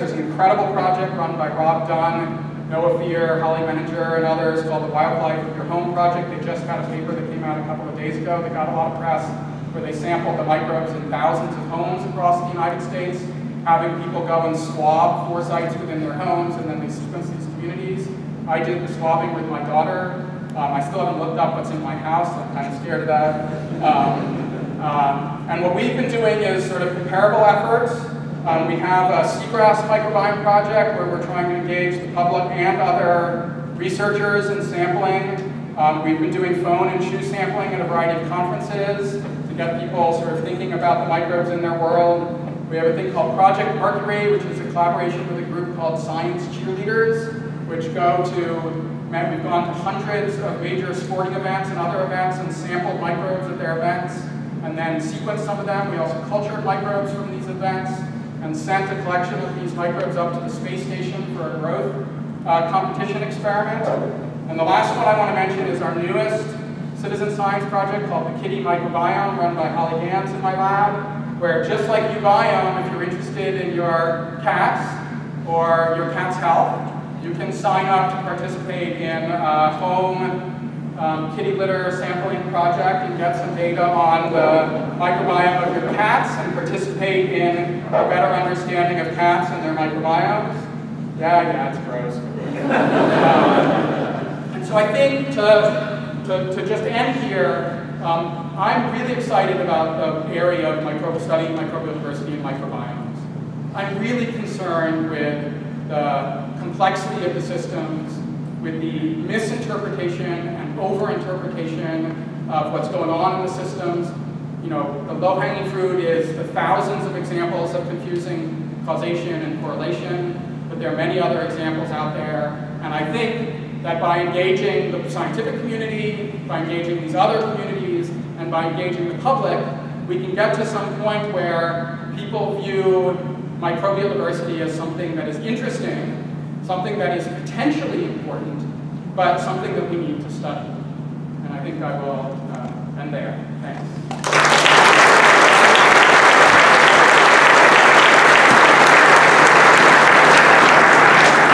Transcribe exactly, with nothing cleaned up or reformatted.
there's an incredible project run by Rob Dunn, Noah Fear, Holly Menninger, and others called the Wildlife of Your Home Project. They just had a paper that came out a couple of days ago that got a lot of press, where they sampled the microbes in thousands of homes across the United States, having people go and swab four sites within their homes, and then they sequence these communities. I did the swabbing with my daughter. Um, I still haven't looked up what's in my house. I'm kind of scared of that. Um, uh, and what we've been doing is sort of comparable efforts. Um, we have a seagrass microbiome project where we're trying to engage the public and other researchers in sampling. Um, we've been doing phone and shoe sampling at a variety of conferences to get people sort of thinking about the microbes in their world. We have a thing called Project Mercury, which is a collaboration with a group called Science Cheerleaders, which go to We've gone to hundreds of major sporting events and other events and sampled microbes at their events, and then sequenced some of them. We also cultured microbes from these events and sent a collection of these microbes up to the space station for a growth uh, competition experiment. And the last one I want to mention is our newest citizen science project called the Kitty Microbiome, run by Holly Gans in my lab, where just like Ubiome, if you're interested in your cats or your cat's health, you can sign up to participate in a home um, kitty litter sampling project and get some data on the microbiome of your cats and participate in a better understanding of cats and their microbiomes. Yeah, yeah, it's gross. um, and so I think to, to, to just end here, um, I'm really excited about the area of microbial study, microbial diversity, and microbiomes. I'm really concerned with the complexity of the systems, with the misinterpretation and overinterpretation of what's going on in the systems. You know, the low-hanging fruit is the thousands of examples of confusing causation and correlation, but there are many other examples out there. And I think that by engaging the scientific community, by engaging these other communities, and by engaging the public, we can get to some point where people view microbial diversity as something that is interesting, something that is potentially important, but something that we need to study. And I think I will uh, end there. Thanks.